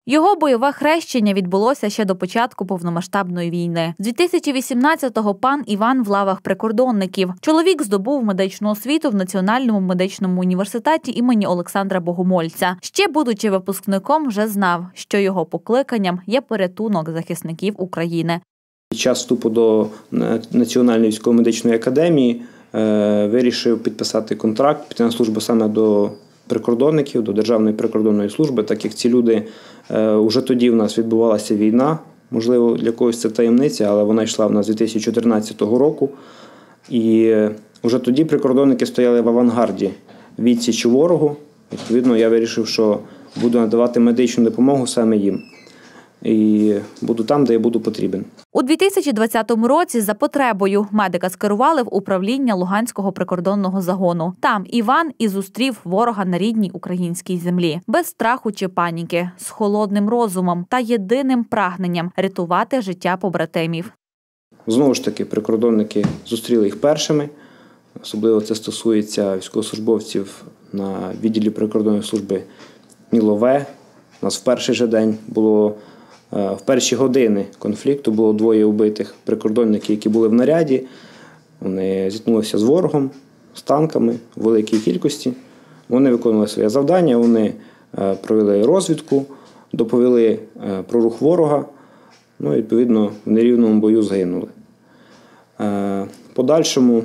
Його бойове хрещення відбулося ще до початку повномасштабної війни. З 2018-го пан Іван в лавах прикордонників. Чоловік здобув медичну освіту в Національному медичному університеті імені Олександра Богомольця. Ще будучи випускником, вже знав, що його покликанням є порятунок захисників України. Під час вступу до Національної військово-медичної академії вирішив підписати контракт, піти на службу саме до прикордонників, до Державної прикордонної служби, так як ці люди, вже тоді в нас відбувалася війна, можливо, для когось це таємниця, але вона йшла в нас з 2014 року. І вже тоді прикордонники стояли в авангарді відсічі ворогу. Відповідно, я вирішив, що буду надавати медичну допомогу саме їм. І буду там, де я буду потрібен. У 2020 році за потребою медика скерували в управління Луганського прикордонного загону. Там Іван і зустрів ворога на рідній українській землі. Без страху чи паніки, з холодним розумом та єдиним прагненням – рятувати життя побратимів. Знову ж таки, прикордонники зустріли їх першими. Особливо це стосується військовослужбовців на відділі прикордонної служби Мілове. У нас в перший же день було, в перші години конфлікту було 2 убитих прикордонників, які були в наряді. Вони зіткнулися з ворогом, з танками в великій кількості. Вони виконували своє завдання, вони провели розвідку, доповіли про рух ворога. Ну, відповідно, в нерівному бою загинули. В подальшому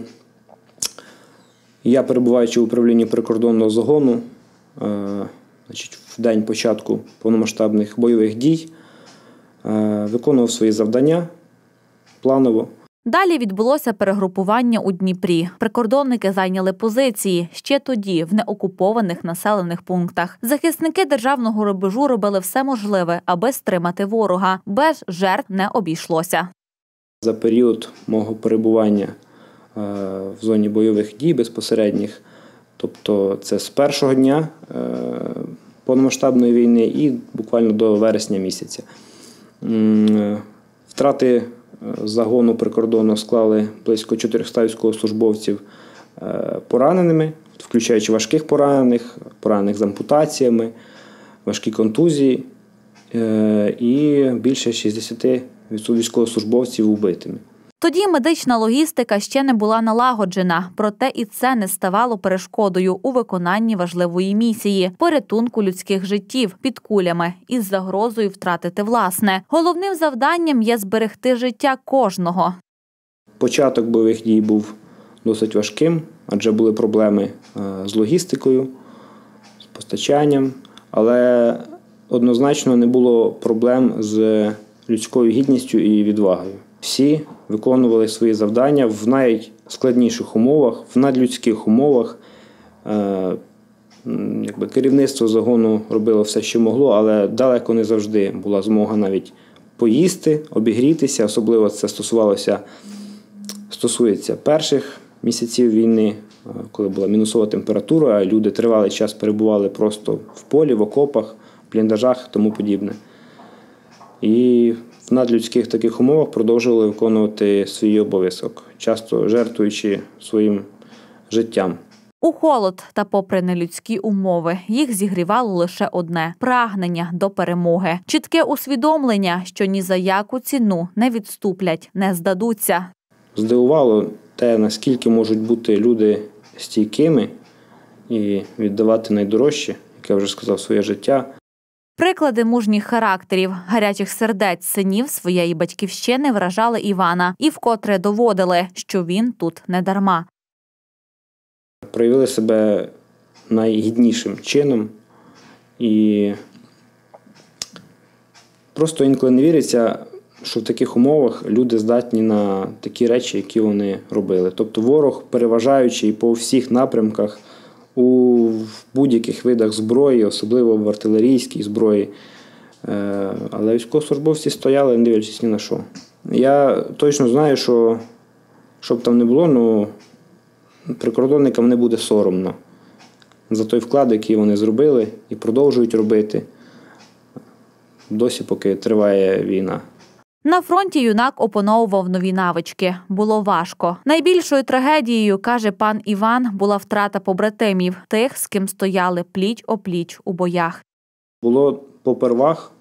я, перебуваючи в управлінні прикордонного загону, в день початку повномасштабних бойових дій, виконував свої завдання планово. Далі відбулося перегрупування у Дніпрі. Прикордонники зайняли позиції ще тоді в неокупованих населених пунктах. Захисники державного рубежу робили все можливе, аби стримати ворога. Без жертв не обійшлося. За період мого перебування в зоні бойових дій безпосередніх, тобто це з першого дня повномасштабної війни і буквально до вересня місяця. Втрати загону прикордонного склали близько 400 військовослужбовців пораненими, включаючи важких поранених, поранених з ампутаціями, важкі контузії і більше 60 військовослужбовців убитими. Тоді медична логістика ще не була налагоджена, проте і це не ставало перешкодою у виконанні важливої місії – порятунку людських життів під кулями із загрозою втратити власне. Головним завданням є зберегти життя кожного. Початок бойових дій був досить важким, адже були проблеми з логістикою, з постачанням, але однозначно не було проблем з людською гідністю і відвагою. Всі виконували свої завдання в найскладніших умовах, в надлюдських умовах. Керівництво загону робило все, що могло, але далеко не завжди була змога навіть поїсти, обігрітися. Особливо це стосується перших місяців війни, коли була мінусова температура, а люди тривалий час перебували просто в полі, в окопах, в бліндажах і тому подібне. І в надлюдських таких умовах продовжували виконувати свій обов'язок, часто жертвуючи своїм життям. У холод та попри нелюдські умови їх зігрівало лише одне – прагнення до перемоги. Чітке усвідомлення, що ні за яку ціну не відступлять, не здадуться. Здивувало те, наскільки можуть бути люди стійкими і віддавати найдорожче, як я вже сказав, своє життя. Приклади мужніх характерів, гарячих сердець синів своєї батьківщини вражали Івана і вкотре доводили, що він тут не дарма. Проявили себе найгіднішим чином і просто інколи не віриться, що в таких умовах люди здатні на такі речі, які вони робили. Тобто ворог, переважаючий по всіх напрямках, у будь-яких видах зброї, особливо в артилерійській зброї. Але військовослужбовці стояли, не дивлячись ні на що. Я точно знаю, що б там не було, прикордонникам не буде соромно за той вклад, який вони зробили і продовжують робити досі, поки триває війна. На фронті юнак опановував нові навички. Було важко. Найбільшою трагедією, каже пан Іван, була втрата побратимів, тих, з ким стояли пліч-опліч у боях. Було попервах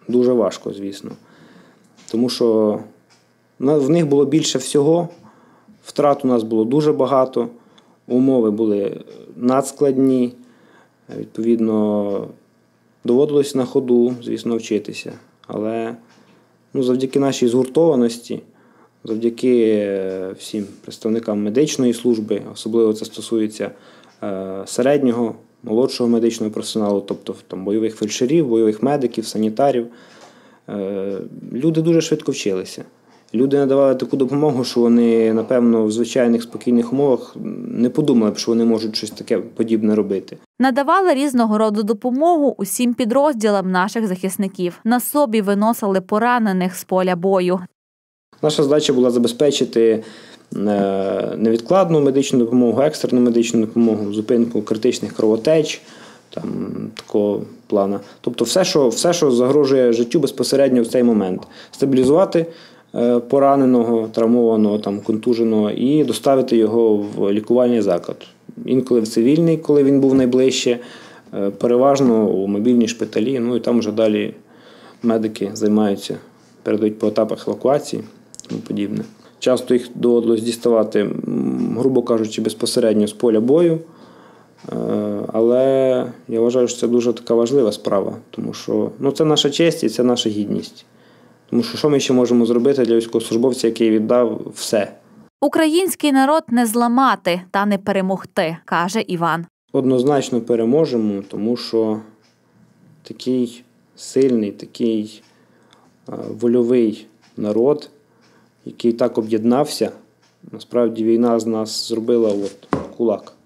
дуже важко, звісно. Тому що в них було більше всього, втрат у нас було дуже багато, умови були надскладні, відповідно, доводилось на ходу, звісно, вчитися. Але завдяки нашій згуртованості, завдяки всім представникам медичної служби, особливо це стосується середнього, молодшого медичного персоналу, тобто бойових фельдшерів, бойових медиків, санітарів, люди дуже швидко вчилися. Люди надавали таку допомогу, що вони, напевно, в звичайних спокійних умовах не подумали б, що вони можуть щось таке подібне робити. Надавали різного роду допомогу усім підрозділам наших захисників. На собі виносили поранених з поля бою. Наша задача була забезпечити невідкладну медичну допомогу, екстрену медичну допомогу, зупинку критичних кровотеч, такого плану. Тобто все, що загрожує життю безпосередньо в цей момент. Стабілізувати пораненого, травмованого, контуженого і доставити його в лікувальний заклад. Інколи в цивільний, коли він був найближче, переважно у мобільній шпиталі, і там вже далі медики займаються, передають по етапах евакуації і тому подібне. Часто їх доводилось діставати, грубо кажучи, безпосередньо з поля бою, але я вважаю, що це дуже така важлива справа, тому що це наша честь і це наша гідність. Тому що ми ще можемо зробити для військовослужбовця, який віддав все? Український народ не зламати та не перемогти, каже Іван. Однозначно переможемо, тому що такий сильний, такий вольовий народ, який так об'єднався, насправді війна з нас зробила кулак.